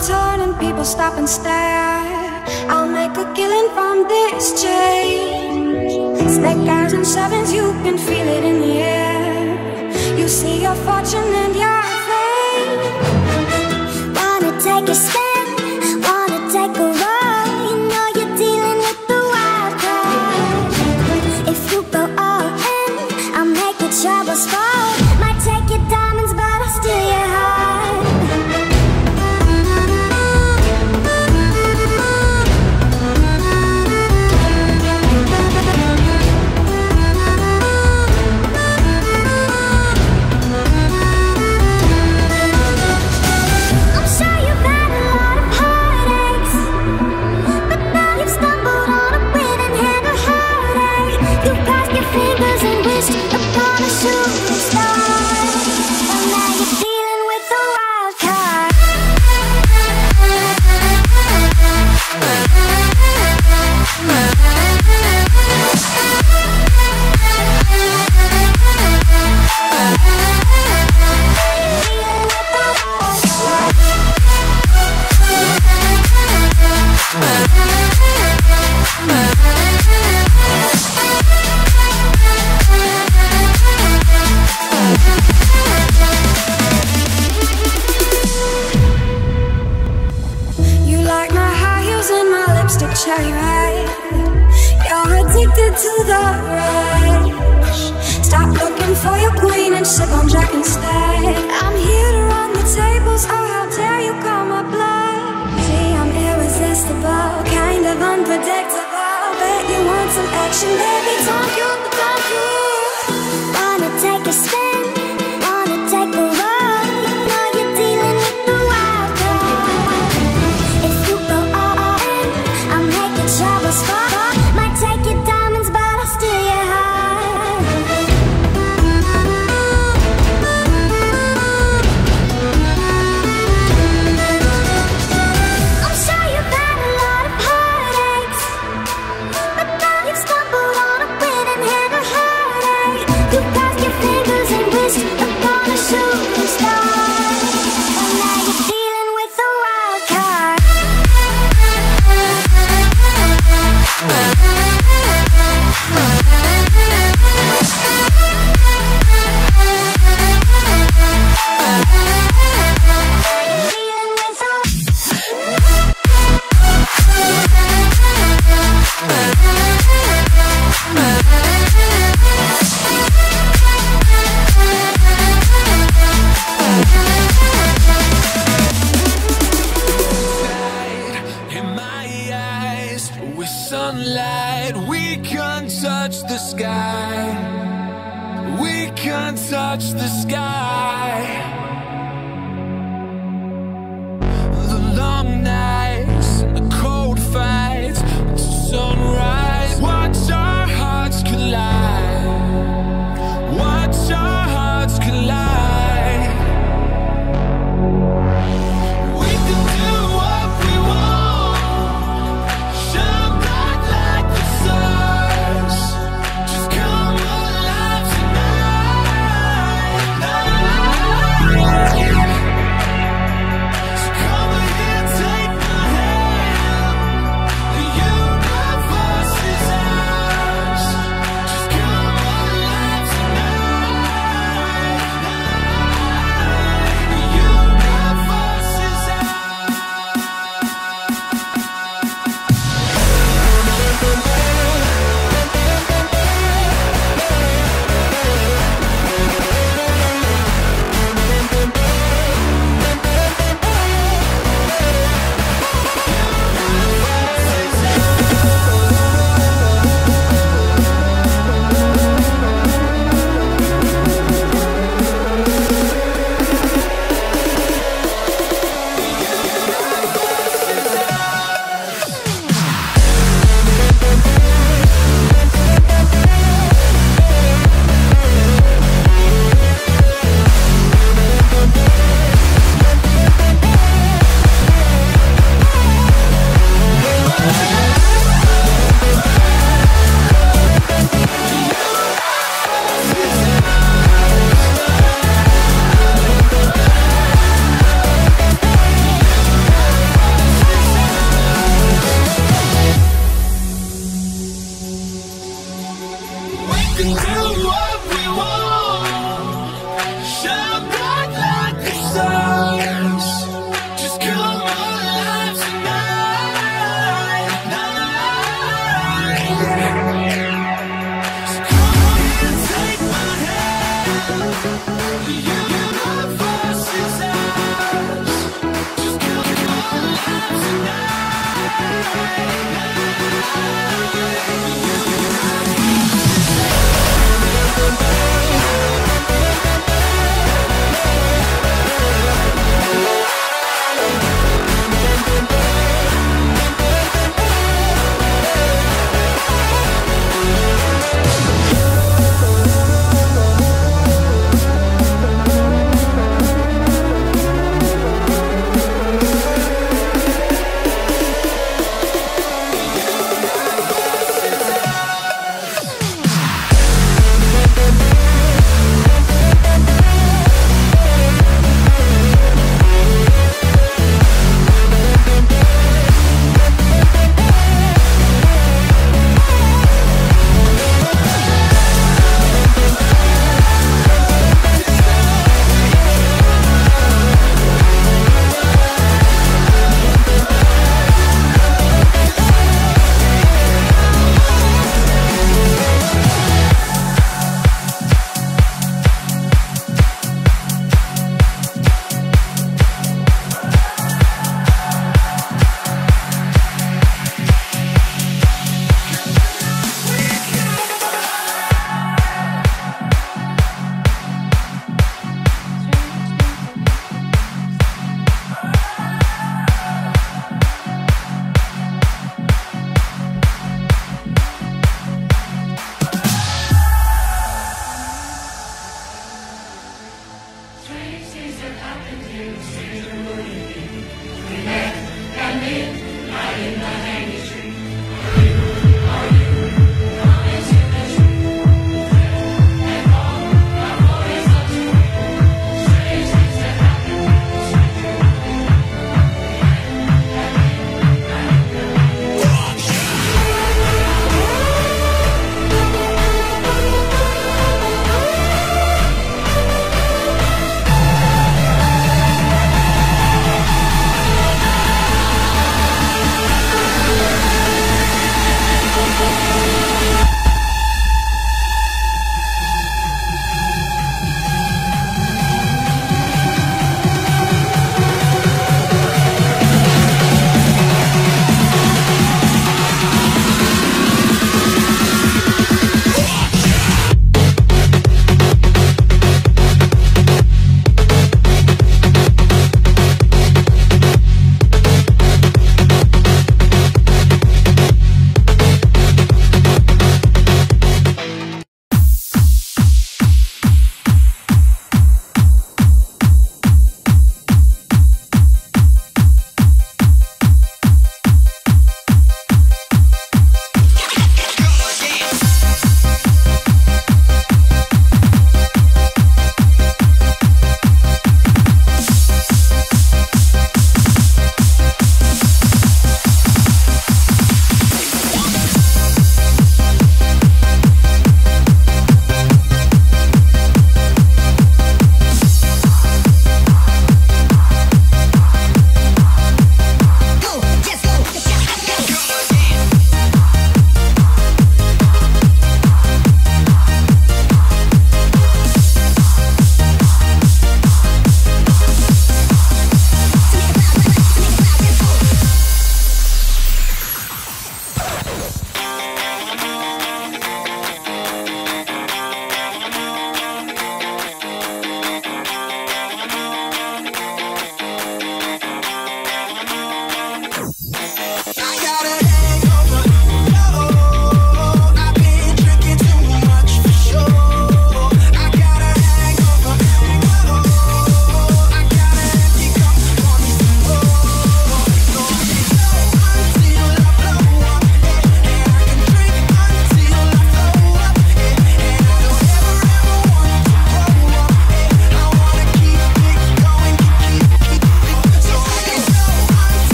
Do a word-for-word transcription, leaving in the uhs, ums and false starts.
turn and people stop and stare. I'll make a killing from this change. Stack eyes and sevens, you can feel it in the air. You see your fortune and your fame. Wanna take a spin, wanna take a roll. You know you're dealing with the wild card. If you go all in, I'll make your troubles fall. Might take your diamonds, but I'll steal your heart. Cherry red, you're addicted to the rush. Stop looking for your queen and sip on Jack instead. I'm here to run the tables, oh how dare you call my bluff. See, I'm irresistible, kind of unpredictable. Bet you want some action, baby, don't you, don't you. Wanna take a spin, wanna take a roll. You know you're dealing with the wild card. If you go all in, I'll make your troubles fall. Might take your diamonds, but I'll steal your heart. I'm sure you've had a lot of heartaches, but now you've stumbled on a winning hand or heartache. You crossed your fingers and wished upon a shooting star, and now you're dealing with a wild card. In my eyes, with sunlight, we can touch the sky. We can touch the sky. The long nights and the cold fights to sunrise. Watch our hearts collide. Watch our hearts collide. We can do what we want. Shine bright like the stars. Just come alive tonight. and me, I in the hanging.